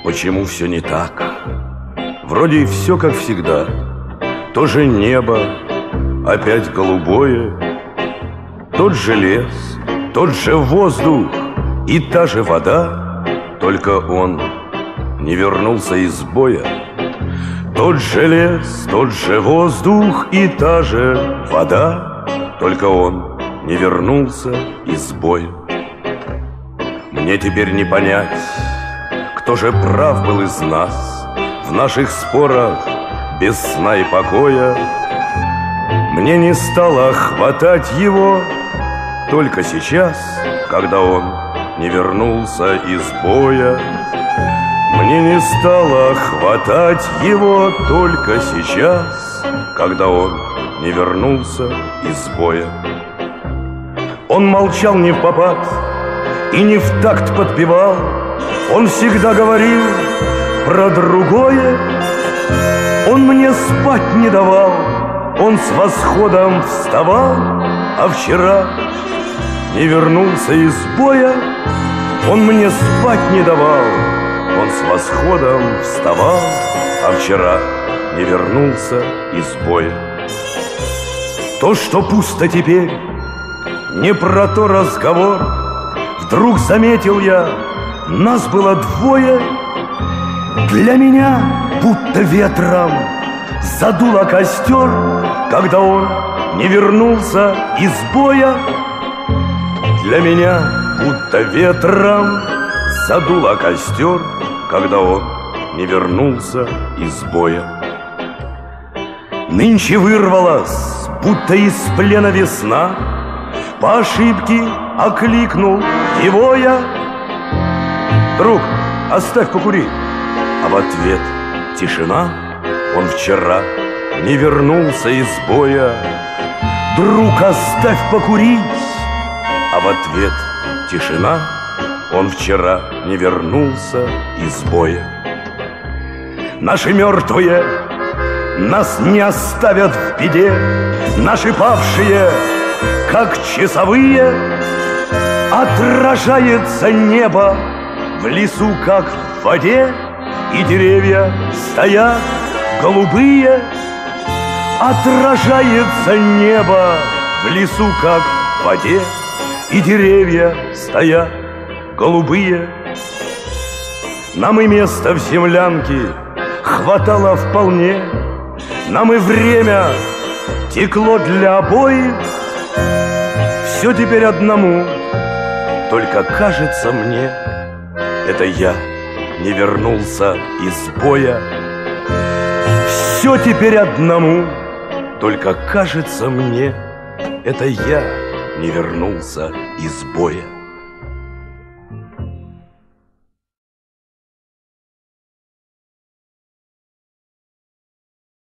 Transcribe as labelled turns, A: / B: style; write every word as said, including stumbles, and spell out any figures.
A: почему все не так? Вроде и все как всегда. То же небо, опять голубое, тот же лес, тот же воздух и та же вода, только он не вернулся из боя. Тот же лес, тот же воздух и та же вода, только он не вернулся из боя. Мне теперь не понять, кто же прав был из нас в наших спорах без сна и покоя. Мне не стало хватать его только сейчас, когда он не вернулся из боя. Мне не стало хватать его только сейчас, когда он не вернулся из боя. Он молчал не впопад и не в такт подпевал, он всегда говорил про другое. Он мне спать не давал, он с восходом вставал, а вчера не вернулся из боя. Он мне спать не давал, он с восходом вставал, а вчера не вернулся из боя. То, что пусто теперь, не про то разговор. Вдруг заметил я, нас было двое. Для меня будто ветром задуло костер, когда он не вернулся из боя. Для меня будто ветром задуло костер, когда он не вернулся из боя. Нынче вырвалась, будто из плена весна, по ошибке окликнул его я: друг, оставь покурить. А в ответ тишина. Он вчера не вернулся из боя. Друг, оставь покурить. А в ответ тишина. Он вчера не вернулся из боя. Наши мертвые нас не оставят в беде. Наши павшие, как часовые, отражается небо в лесу, как в воде, и деревья стоят голубые. Отражается небо в лесу, как в воде, и деревья стоят голубые. Нам и места в землянке хватало вполне, нам и время текло для обоих. Все теперь одному, только кажется мне, это я не вернулся из боя. Все теперь одному, только кажется мне, это я не вернулся из боя.